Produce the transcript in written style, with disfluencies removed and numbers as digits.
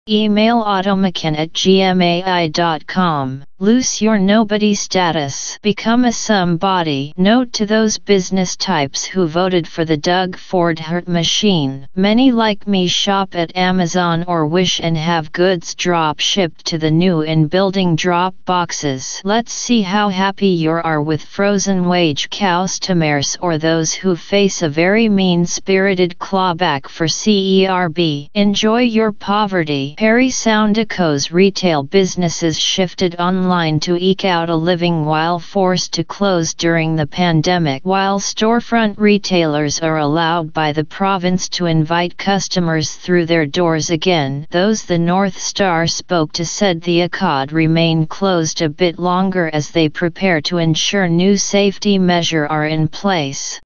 Email automacan@gmai.com. Loose your nobody status. Become a somebody. Note to those business types who voted for the Doug Ford Hurt machine. Many like me shop at Amazon or Wish and have goods drop shipped to the new in-building drop boxes. Let's see how happy you are with frozen wage customers or those who face a very mean-spirited clawback for CERB. Enjoy your poverty. Perry Soundico's retail businesses shifted online to eke out a living while forced to close during the pandemic. While storefront retailers are allowed by the province to invite customers through their doors again, those the North Star spoke to said the ACOD remain closed a bit longer as they prepare to ensure new safety measures are in place.